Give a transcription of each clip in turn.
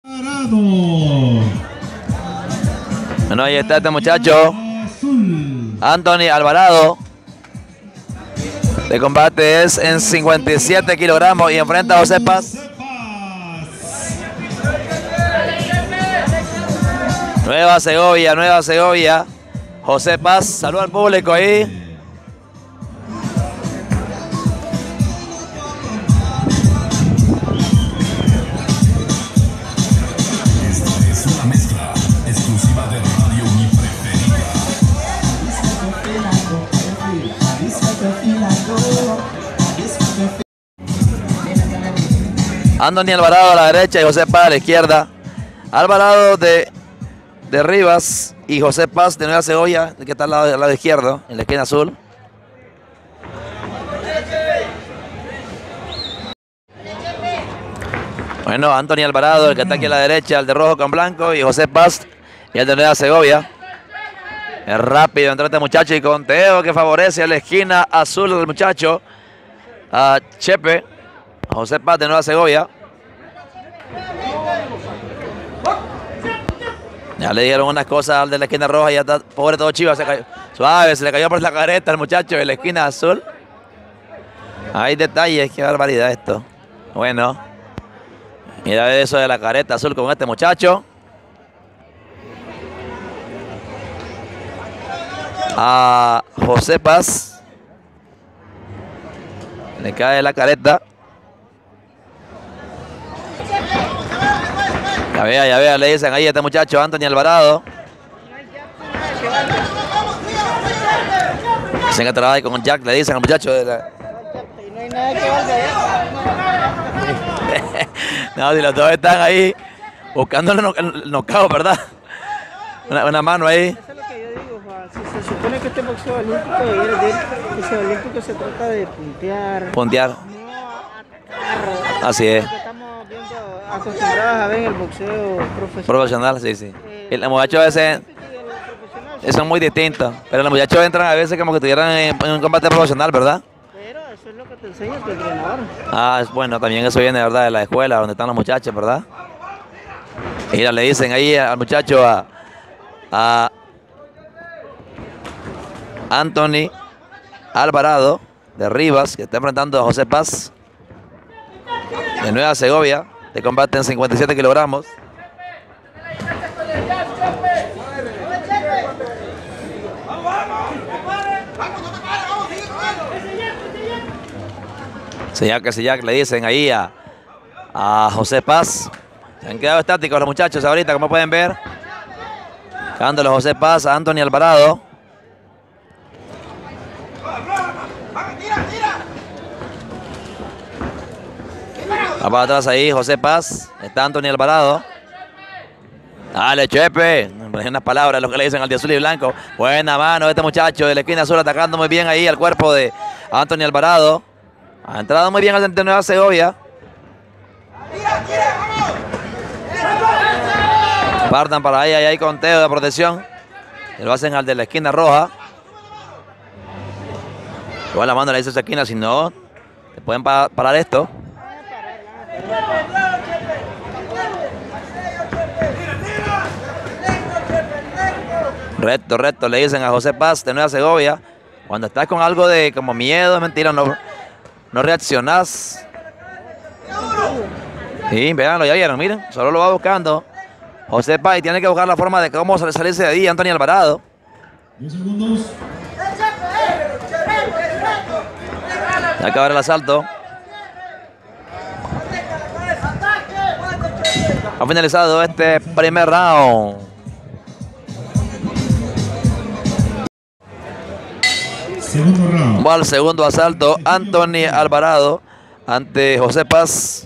Bueno, ahí está este muchacho, Anthony Alvarado. De combate es en 57 kilogramos y enfrenta a José Paz. Nueva Segovia. José Paz, saluda al público ahí. Anthony Alvarado a la derecha y José Paz a la izquierda. Alvarado de Rivas y José Paz de Nueva Segovia, que está al lado izquierdo, en la esquina azul. Bueno, Anthony Alvarado, el que está aquí a la derecha, el de rojo con blanco, y José Paz, y el de Nueva Segovia. Es rápido entre este muchacho y conteo que favorece a la esquina azul del muchacho, a Chepe, a José Paz de Nueva Segovia. Ya le dieron unas cosas al de la esquina roja y ya está, pobre todo chivo, se cayó. Suave, se le cayó por la careta al muchacho de la esquina azul. Hay detalles, qué barbaridad esto. Bueno, mira eso de la careta azul con este muchacho. A José Paz le cae la careta. Ya vea, le dicen ahí a este muchacho Anthony Alvarado. Dicen que trabaja con Jack, le dicen al muchacho de la... No, si los dos están ahí buscando el knockout, ¿verdad? Una mano ahí. Eso es lo que yo digo, Juan. Si se supone que este boxeo olímpico, ese olímpico se trata de puntear. No atacar. Así es. Estamos viendo, acostumbrados a ver el boxeo Profesional, sí. Y los muchachos a veces son muy distintos, pero los muchachos entran a veces como que estuvieran en un combate profesional, ¿verdad? Pero eso es lo que te enseña tu entrenador. Ah, bueno, también eso viene, ¿verdad?, de la escuela donde están los muchachos, ¿verdad? Y le dicen ahí al muchacho a Anthony Alvarado de Rivas, que está enfrentando a José Paz de Nueva Segovia, de combate en 57 kilogramos. Sillac le dicen ahí a José Paz. Se han quedado estáticos los muchachos ahorita, como pueden ver. Dándole José Paz a Anthony Alvarado. Va para atrás ahí José Paz. Está Anthony Alvarado. Dale, Chepe. Unas palabras lo que le dicen al de azul y blanco. Buena mano de este muchacho de la esquina azul, atacando muy bien ahí al cuerpo de Anthony Alvarado. Ha entrado muy bien al de Nueva Segovia. Partan para ahí, hay conteo de protección. Y lo hacen al de la esquina roja. Igual la mano le dice a esa esquina, si no, te pueden parar esto. Recto, le dicen a José Paz de Nueva Segovia. Cuando estás con algo de como miedo, es mentira, no reaccionás. Sí, véanlo, ya vieron, miren, solo lo va buscando José Paz y tiene que buscar la forma de cómo salirse de ahí Anthony Alvarado. 10 segundos. Ya acabar el asalto. Ha finalizado este primer round. Segundo round. Va al segundo asalto Anthony Alvarado ante José Paz.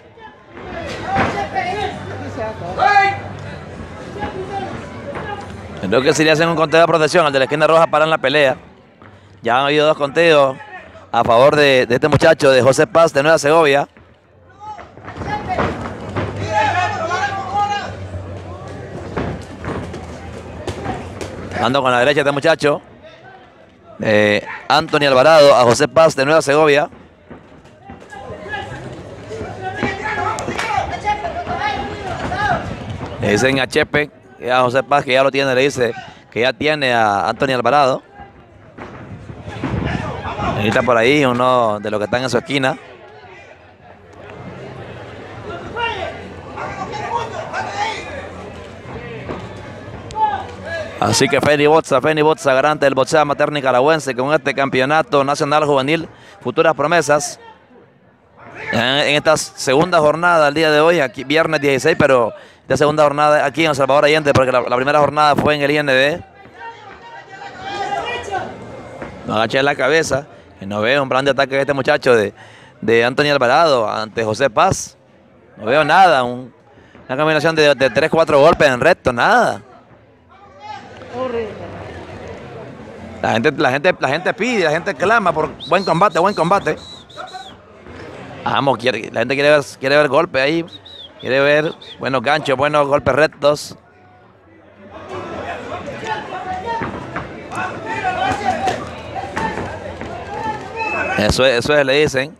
Creo que si le hacen un conteo de protección al de la esquina roja paran la pelea. Ya han habido 2 conteos a favor de este muchacho de José Paz de Nueva Segovia. Ando con la derecha de este muchacho. Anthony Alvarado a José Paz de Nueva Segovia. Le dicen a Chepe, y a José Paz, que ya lo tiene, le dice que ya tiene a Anthony Alvarado. Ahí está por ahí uno de los que están en su esquina. Así que Feni Botza, garante del boxeo amateur nicaragüense con este campeonato nacional juvenil, futuras promesas. En esta segunda jornada, el día de hoy, aquí viernes 16, pero esta segunda jornada aquí en Salvador Allende, porque la primera jornada fue en el IND. No agaché la cabeza, que no veo un plan de ataque de este muchacho de Anthony Alvarado ante José Paz. No veo nada, una combinación de 3-4 golpes en recto, nada. La gente pide, la gente clama por buen combate. Vamos, la gente quiere ver golpes ahí, quiere ver buenos ganchos, buenos golpes rectos. Eso es, le dicen.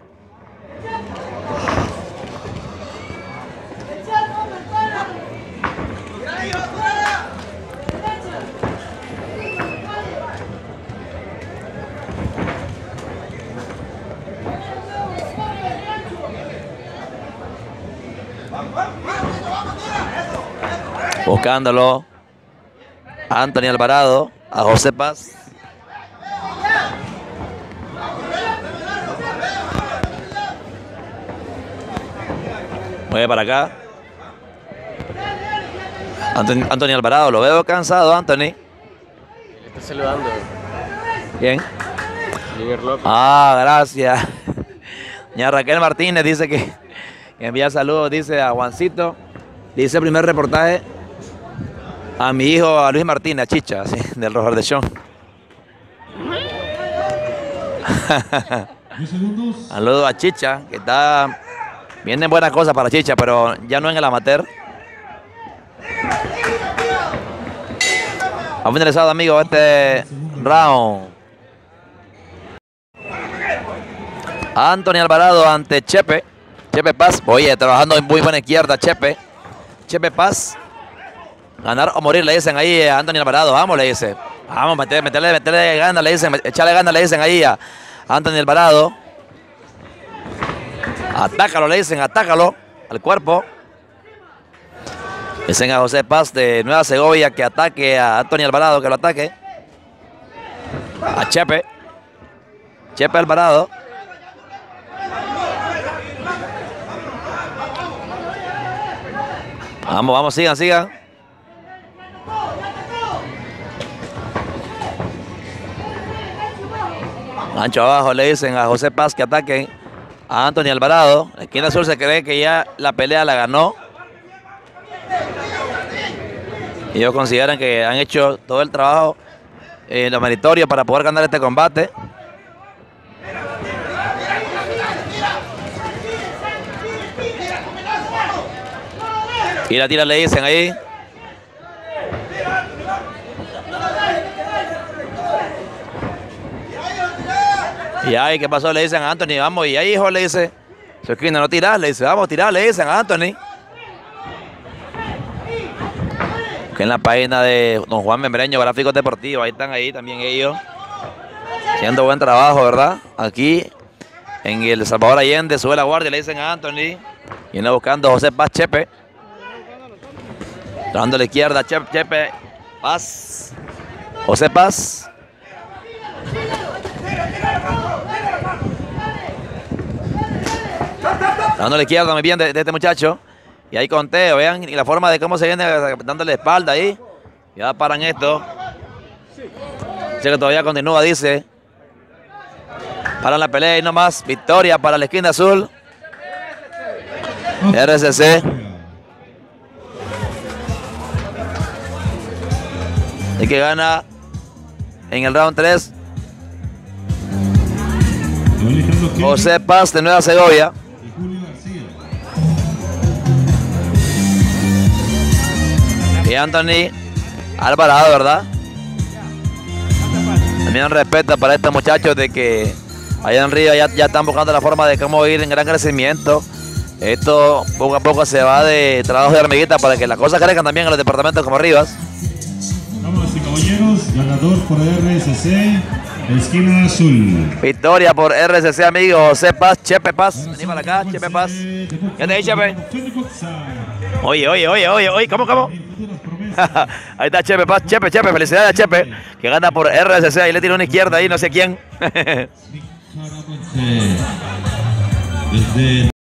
Buscándolo Anthony Alvarado a José Paz. Mueve para acá. Anthony Alvarado, lo veo cansado, Anthony. Le está saludando. ¿Quién? Liber López. Ah, gracias. Doña Raquel Martínez dice que envía saludos, dice a Juancito. Dice el primer reportaje a mi hijo, a Luis Martínez, a Chicha, así, del Rojar de Sean. 10 segundos. Saludos a Chicha, que está... Vienen buenas cosas para Chicha, pero ya no en el amateur. Ha finalizado, amigos, este round. Anthony Alvarado ante Chepe Paz. Oye, trabajando en muy buena izquierda, Chepe Paz. Ganar o morir, le dicen ahí a Anthony Alvarado. Vamos, le dice. Vamos, meterle ganas, le dicen. Echarle ganas, le dicen ahí a Anthony Alvarado. Atácalo, le dicen, atácalo al cuerpo. Dicen a José Paz de Nueva Segovia que ataque a Anthony Alvarado, que lo ataque. A Chepe Alvarado. Vamos, sigan. Ancho abajo, le dicen a José Paz que ataque a Anthony Alvarado. La esquina azul se cree que ya la pelea la ganó. Y ellos consideran que han hecho todo el trabajo lo meritorio para poder ganar este combate. Tira, le dicen ahí. Y ahí, ¿qué pasó? Le dicen a Anthony, vamos, y ahí, hijo, le dice, su esquina, no tirás, le dice, vamos, tirar, le dicen a Anthony. Que en la página de Don Juan Membreño, Gráficos Deportivos, ahí están ahí también ellos, haciendo buen trabajo, ¿verdad? Aquí, en el Salvador Allende, sube la guardia, le dicen a Anthony, y anda buscando a José Paz Chepe. Dando a la izquierda, Chepe Paz, José Paz. Dando a la izquierda muy bien de este muchacho. Y ahí conteo, vean y la forma de cómo se viene dándole espalda ahí. Ya paran esto. Dice que todavía continúa, dice. Paran la pelea y no más. Victoria para la esquina azul. RCC. Y que gana en el round 3 José Paz de Nueva Segovia. Y Anthony Alvarado, ¿verdad? También respeto para estos muchachos de que allá en Río ya están buscando la forma de cómo ir en gran crecimiento. Esto poco a poco se va de trabajo de hormiguita para que las cosas crezcan también en los departamentos como Rivas. Damas y caballeros, ganador por RSC, esquina azul. Victoria por RCC, amigo José Paz, Chepe Paz. Vení para acá, Chepe Paz. ¿Qué te dice, Chepe? Oye, ¿cómo? Ahí está Chepe Paz, Chepe, felicidades a Chepe, que gana por RCC, ahí le tira una izquierda ahí, no sé quién. Desde